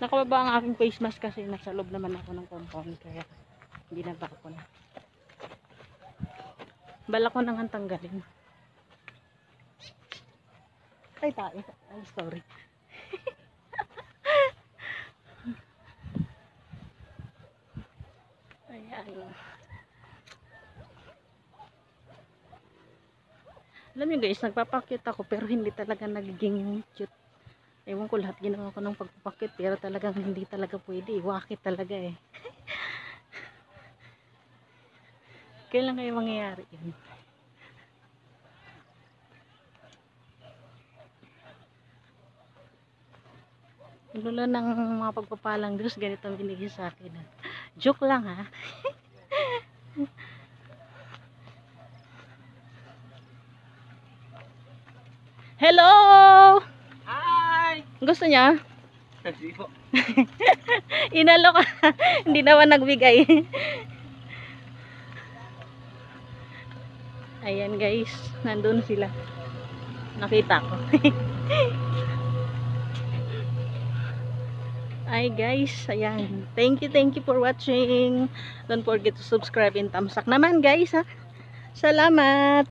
Nakababa ang aking face mask kasi nasa loob naman ako ng compound. Kaya ginaba ko na. Bala ko nang tanggalin. Ay tayo. Ay sorry. Ayan. Alam niyo guys, nagpapakit ako pero hindi talaga nagiging cute. Ewan ko, lahat ginawa ko ng pagpapakit pero talagang hindi talaga pwede. Wakit talaga eh. Kailan kayo mangyayari yun? Lalo ng mga pagpapalang Diyos, ganito ang binigay sa akin. Joke lang ha. Hello! Hi! Gusto niya? Hindi po. Inalo ka. Hindi naman nagbigay. Ayan guys, nandun sila. Nakita ko. Ay guys, ayan. Thank you for watching. Don't forget to subscribe and thumbs up naman guys ha. Salamat!